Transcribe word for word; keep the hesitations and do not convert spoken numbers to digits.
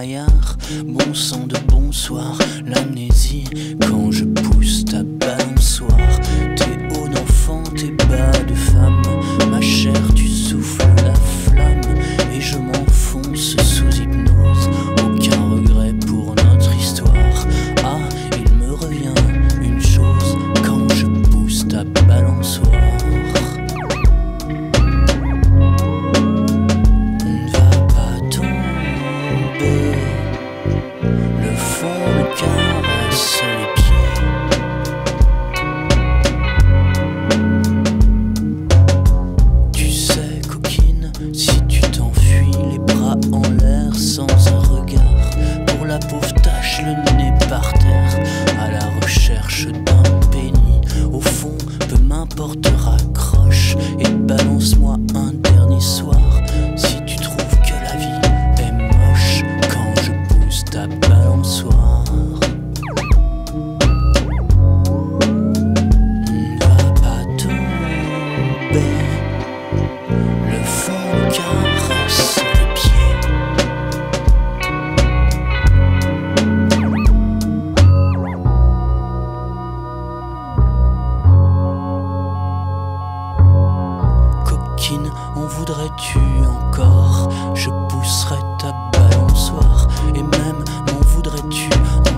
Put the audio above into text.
braillard. Bon sang de bonsoir, l'amnésie quand je pousse ta balançoire. T'es haut d'enfant, t'es bas de femme, ma chair tu souffles la flamme et je m'enfonce sous hypnose. Aucun regret pour notre histoire. Ah, il me revient une chose quand je pousse ta balançoire. Le fond me caresse les pieds. Tu sais, coquine, si tu t'enfuis, les bras en l'air sans un regard, pour la pauvre tâche, le nez par terre, à la recherche d'un penny. Au fond, peu m'importe, raccroche et balance-moi un dernier soir. Si tu trouves que la vie est moche quand je pousse ta balançoire. On ne va pas tomber, le fond me caresse les pieds. Coquine, en voudrais-tu encore? Je pousserai ta balançoire et même m'en voudrais-tu